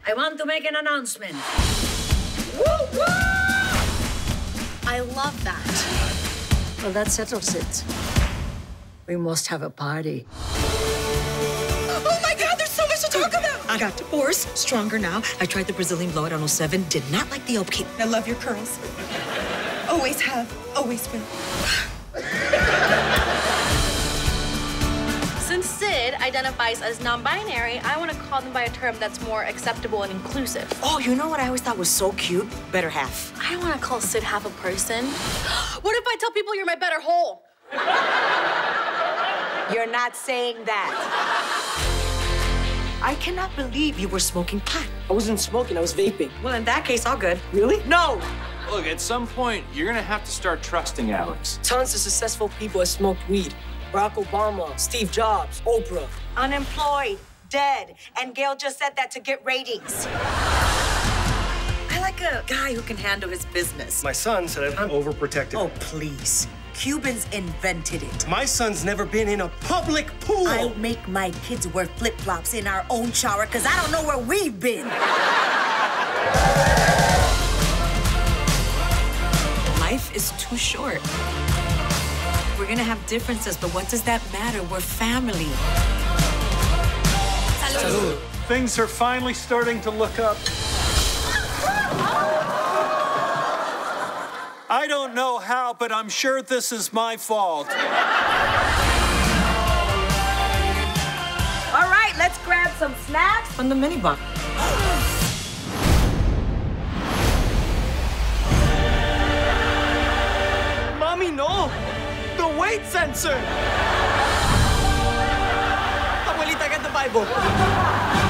I want to make an announcement. Woo-woo! I love that. Well, that settles it. We must have a party. Oh my God, there's so much to talk about. I got divorced, stronger now. I tried the Brazilian blowout on 07, did not like the upkeep. I love your curls. Always have, always will. Since Sid identifies as non-binary, I want to call them by a term that's more acceptable and inclusive. Oh, you know what I always thought was so cute? Better half. I don't want to call Sid half a person. What if I tell people you're my better whole? You're not saying that. I cannot believe you were smoking pot. I wasn't smoking, I was vaping. Well, in that case, all good. Really? No! Look, at some point, you're gonna have to start trusting Alex. Tons of successful people have smoked weed. Barack Obama, Steve Jobs, Oprah. Unemployed, dead, and Gail just said that to get ratings. I like a guy who can handle his business. My son said I'm overprotective. Oh, please. Cubans invented it. My son's never been in a public pool. I make my kids wear flip-flops in our own shower because I don't know where we've been. Life is too short. We're gonna have differences, but what does that matter? We're family. Salud. Things are finally starting to look up. I don't know how, but I'm sure this is my fault. All right, let's grab some snacks from the minibar. Mommy, no! The weight sensor! Abuelita, get the Bible.